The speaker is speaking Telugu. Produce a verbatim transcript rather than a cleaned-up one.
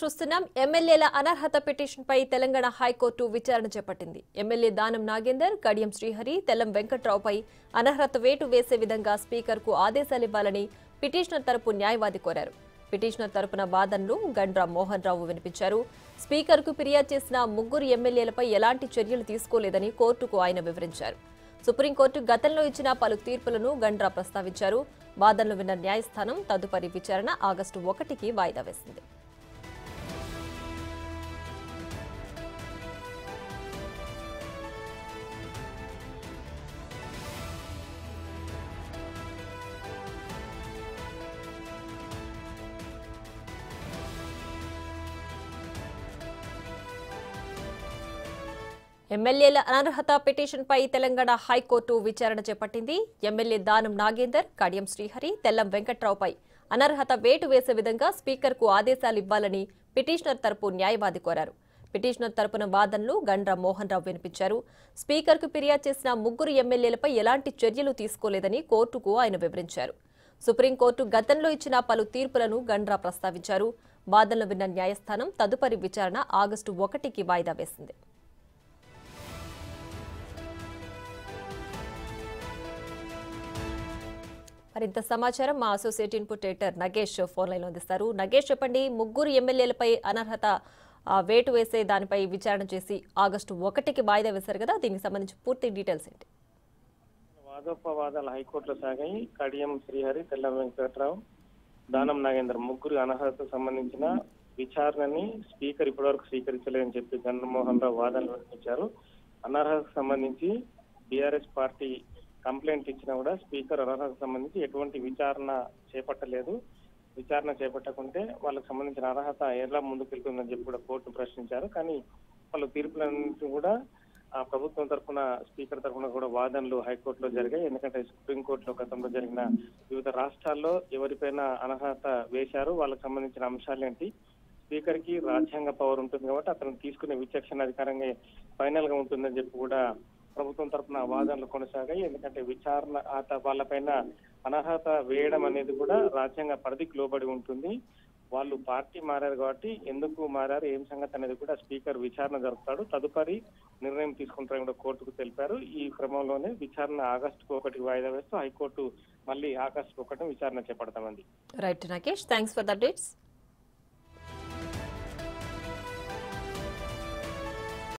చూస్తున్నాం. ఎమ్మెల్యేల అనర్హత పిటిషన్ పై తెలంగాణ హైకోర్టు విచారణ చేపట్టింది. ఎమ్మెల్యే దానం నాగేందర్, కడియం శ్రీహరి, తెల్లం వెంకట్రావుపై అనర్హత వేటు వేసే విధంగా స్పీకర్కు ఆదేశాలివ్వాలని పిటిషనర్ తరపు న్యాయవాది కోరారు. పిటిషనర్ తరపున వాదనలు గండ్రా మోహన్ రావు వినిపించారు. స్పీకర్కు ఫిర్యాదు చేసిన ముగ్గురు ఎమ్మెల్యేలపై ఎలాంటి చర్యలు తీసుకోలేదని కోర్టుకు ఆయన వివరించారు. సుప్రీంకోర్టు గతంలో ఇచ్చిన పలు తీర్పులను గండ్రా ప్రస్తావించారు. వాదనలు విన్న న్యాయస్థానం తదుపరి విచారణ ఆగస్టు ఒకటికి వాయిదా వేసింది. ఎమ్మెల్యేల అనర్హత పిటిషన్పై తెలంగాణ హైకోర్టు విచారణ చేపట్టింది. ఎమ్మెల్యే దానం నాగేందర్, కడియం శ్రీహరి, తెల్లం వెంకట్రావుపై అనర్హత వేటు వేసే విధంగా స్పీకర్కు ఆదేశాలు ఇవ్వాలని పిటిషనర్ తరపు న్యాయవాది కోరారు. పిటిషనర్ తరపున వాదనలు గండ్రా మోహన్ రావు వినిపించారు. స్పీకర్కు ఫిర్యాదు చేసిన ముగ్గురు ఎమ్మెల్యేలపై ఎలాంటి చర్యలు తీసుకోలేదని కోర్టుకు ఆయన వివరించారు. సుప్రీంకోర్టు గతంలో ఇచ్చిన పలు తీర్పులను గండ్రా ప్రస్తావించారు. వాదనలు విన్న న్యాయస్థానం తదుపరి విచారణ ఆగస్టు ఒకటికి వాయిదా వేసింది. మరింత సమాచారం మా associate input editor Nagesh phone line అందిస్తారు. నగేష్, చెప్పండి, ముగ్గురు ఎమ్మెల్యేలపై అనర్హత వేటు వేసే దానిపై విచారణ చేసి ఆగస్టు ఒకటికి వాయిదా వేశారు కదా, దీనికి సంబంధించి పూర్తి డీటెయిల్స్ ఏంటి? వాదోపవాదాలు హైకోర్టులో సాగాయి. కడియం శ్రీహరి, తెల్లం వెంకట్రావు, దానం నాగేందర్ ముగ్గురు అనర్హతకు సంబంధించిన విచారణని స్పీకర్ ఇప్పటివరకు స్వీకరించలేదని చెప్పి జగన్మోహన్ రావు వాదనలు వినిపించారు. అనర్హతకు సంబంధించి బీఆర్ఎస్ పార్టీ కంప్లైంట్ ఇచ్చినా కూడా స్పీకర్ అనర్హతకు సంబంధించి ఎటువంటి విచారణ చేపట్టలేదు. విచారణ చేపట్టకుంటే వాళ్ళకి సంబంధించిన అర్హత ఎలా ముందుకెళ్తుందని చెప్పి కూడా కోర్టు ప్రశ్నించారు. కానీ వాళ్ళు తీర్పులన్నింటినీ కూడా ఆ ప్రభుత్వం తరఫున, స్పీకర్ తరఫున కూడా వాదనలు హైకోర్టులో జరిగాయి. ఎందుకంటే సుప్రీంకోర్టులో గతంలో జరిగిన వివిధ రాష్ట్రాల్లో ఎవరిపైన అనర్హత వేశారు, వాళ్ళకి సంబంధించిన అంశాలేంటి, స్పీకర్ కి రాజ్యాంగ పవర్ ఉంటుంది కాబట్టి అతను తీసుకునే విచక్షణ అధికారంగా ఫైనల్ గా ఉంటుందని చెప్పి కూడా ప్రభుత్వం తరఫున వాదనలు కొనసాగాయి. ఎందుకంటే విచారణ వాళ్ళపైన అనర్హత వేయడం అనేది కూడా రాజ్యాంగ పరిధికి లోబడి ఉంటుంది. వాళ్ళు పార్టీ మారారు కాబట్టి ఎందుకు మారారు, ఏం సంగతి అనేది కూడా స్పీకర్ విచారణ జరుపుతాడు. తదుపరి నిర్ణయం తీసుకుంటారని కూడా కోర్టుకు తెలిపారు. ఈ క్రమంలోనే విచారణ ఆగస్టుకు ఒకటికి వాయిదా వేస్తూ హైకోర్టు మళ్ళీ ఆగస్టు ఒకటి విచారణ చేపడతామండి. Right Nagesh, thanks for the updates.